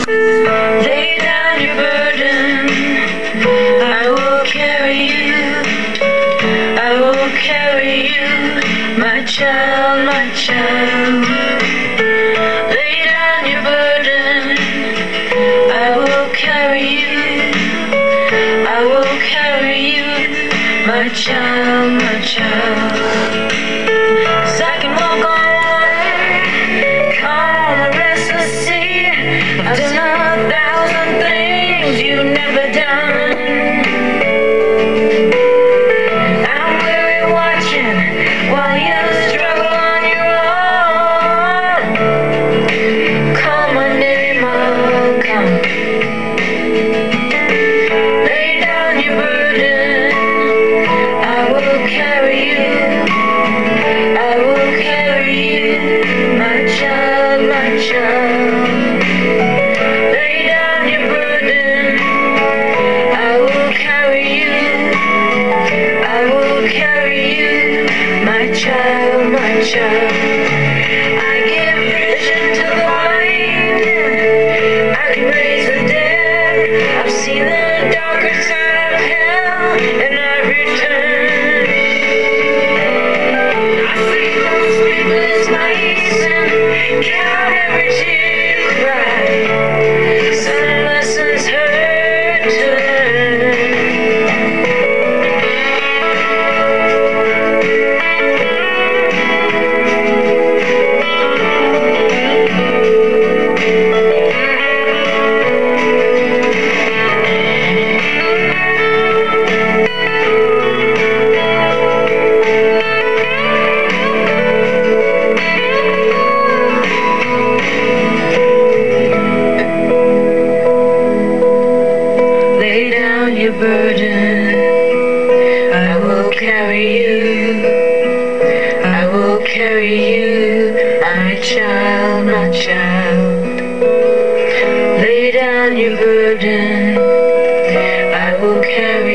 Lay down your burden, I will carry you. I will carry you, my child, my child. Lay down your burden, I will carry you. I will carry you, my child, my child. 'Cause I can walk on water, calm the restless sea. I've done 1,000 things you've never done. I'm weary watching while you struggle on your own. Call my name, I'll come. Lay down your burden, I will carry you. I will carry you, my child, my child. Lay down your burden, I will carry you. I will carry you, my child, my child. I give vision to the blind, I can raise the dead. I've seen the darker side of hell, and I return. I see those sleepless nights and count every tear you cry. Some lessons hurt to learn. Lay down your burden, I will carry you. I will carry you, my child, my child. Lay down your burden, I will carry